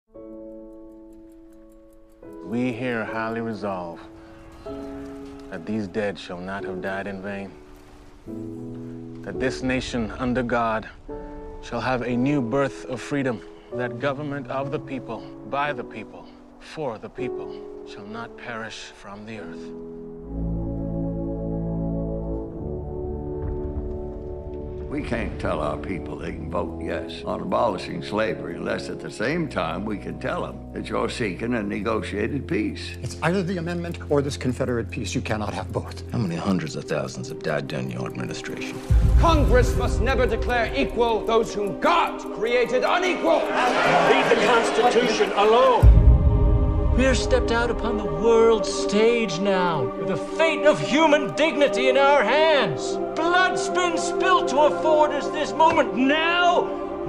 We here highly resolve that these dead shall not have died in vain, that this nation under God shall have a new birth of freedom, that government of the people, by the people, for the people, shall not perish from the earth. We can't tell our people they can vote yes on abolishing slavery unless at the same time we can tell them that you're seeking a negotiated peace. It's either the amendment or this Confederate peace. You cannot have both. How many hundreds of thousands have died during your administration? Congress must never declare equal those whom God created unequal. Leave the Constitution alone. We are stepped out upon the world stage now, with the fate of human dignity in our hands. Blood's been spilt to afford us this moment. Now!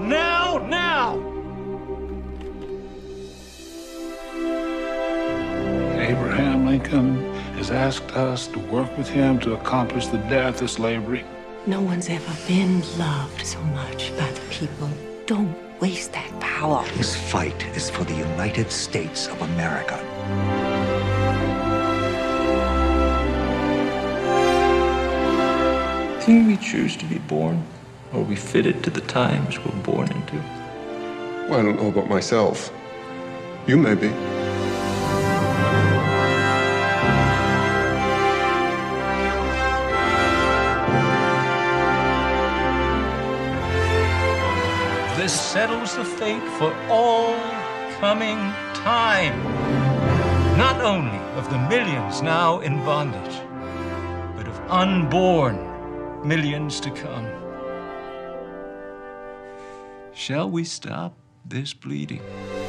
Abraham Lincoln has asked us to work with him to accomplish the death of slavery. No one's ever been loved so much by the people. Don't waste that power. This fight is for the United States of America. Can we choose to be born, or are we fitted to the times we're born into? Well, I don't know about myself. You may be. This settles the fate for all coming time. Not only of the millions now in bondage, but of unborn millions to come. Shall we stop this bleeding?